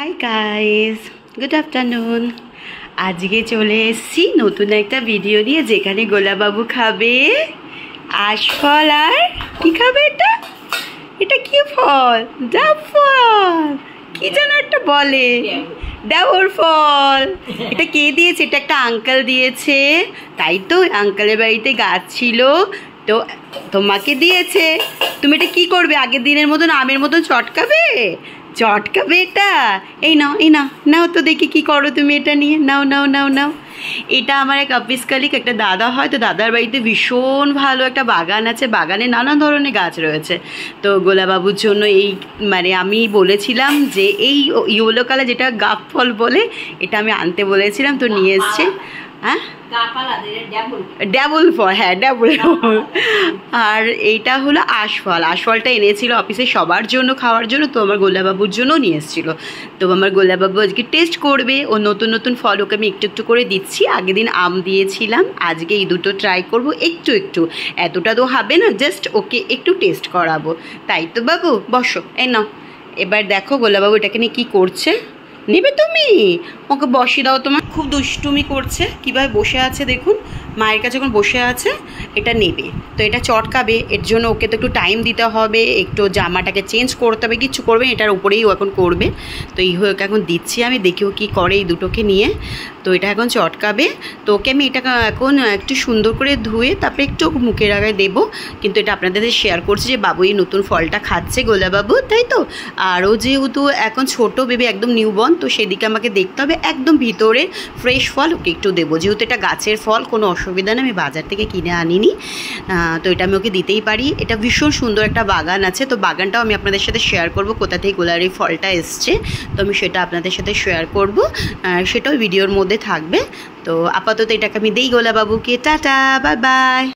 Hi guys, good afternoon. আজকে চলে এসেছি নতুন একটা ভিডিও নিয়ে, যেখানে গোলাবাবু খাবে আশফল। আর কি খাবে? এটা এটা কি ফল? ডাব ফল, কি যেন একটা বলে, ডাবর ফল। এটা কে দিয়েছে? এটা একটা আঙ্কেল দিয়েছে, তাই তো? আঙ্কেলের বাড়িতে গাছ ছিল, তো তোমাকে দিয়েছে। তুমি এটা কি করবে? আগের দিনের মতন আমের মতন চটকাবে? চটকাবে এটা? এই নাও, এই নাও, নাও তো দেখি কি করো তুমি এটা নিয়ে। নাও নাও নাও নাও। এটা আমার এক অফিস কালিক, একটা দাদা হয়, তো দাদার বাড়িতে ভীষণ ভালো একটা বাগান আছে, বাগানে নানা ধরনের গাছ রয়েছে। তো গোলাবাবুর জন্য এই আমি বলেছিলাম যে এই ইয়েলো কালার যেটা গাব ফল বলে, এটা আমি আনতে বলেছিলাম, তো নিয়ে এসছে। হ্যাঁ, ড্যাবল ফল, হ্যাঁ ড্যাবল ফল। আর এইটা হলো আশফল। আশফলটা এনেছিল অফিসে সবার জন্য খাওয়ার জন্য, তো আমার গোলাবাবুর জন্যও নিয়ে এসেছিলো। তো আমার গোলাবাবু আজকে টেস্ট করবে, ও নতুন নতুন ফল ওকে আমি একটু একটু করে দিচ্ছি। আগের দিন আম দিয়েছিলাম, আজকে এই দুটো ট্রাই করব একটু একটু। এতটা তো হবে না, জাস্ট ওকে একটু টেস্ট করাবো, তাই তো বাবু? বসো, এই নাও। এবার দেখো গোলাবাবু এটাকে নিয়ে কী করছে। নেবে তুমি? ওকে বসিয়ে দাও। তোমার খুব দুষ্টুমি করছে, কীভাবে বসে আছে দেখুন, মায়ের কাছে যখন বসে আছে। এটা নেবে, তো এটা চটকাবে, এর জন্য ওকে তো একটু টাইম দিতে হবে, একটু জামাটাকে চেঞ্জ করতে হবে, কিচ্ছু করবে এটার উপরেই ও এখন করবে। তো এই ওকে এখন দিচ্ছি আমি, দেখি ও কী করে এই দুটোকে নিয়ে। তো এটা এখন চটকাবে, তো ওকে আমি এটা এখন একটু সুন্দর করে ধুয়ে তারপরে একটু মুখের আগায় দেবো। কিন্তু এটা আপনাদের শেয়ার করছি যে বাবু এই নতুন ফলটা খাচ্ছে, গোলাবাবু, তাই তো? আর ও যেহেতু এখন ছোটো বেবি, একদম নিউবর্ন, তো সেদিকে আমাকে দেখতে হবে, একদম ভিতরে ফ্রেশ ফল ওকে একটু দেবো। যেহেতু এটা গাছের ফল, কোনো অসুবিধা নেই, আমি বাজার থেকে কিনে আনিনি, তো এটা আমি ওকে দিতেই পারি। এটা ভীষণ সুন্দর একটা বাগান আছে, তো বাগানটাও আমি আপনাদের সাথে শেয়ার করব, কোথা থেকে গোলার এই ফলটা এসছে, তো আমি সেটা আপনাদের সাথে শেয়ার করব, সেটাও ভিডিওর মধ্যে থাকবে। তো আপাতত এটাকে আমি দেই গোলাবাবুকে। Tata, bye bye.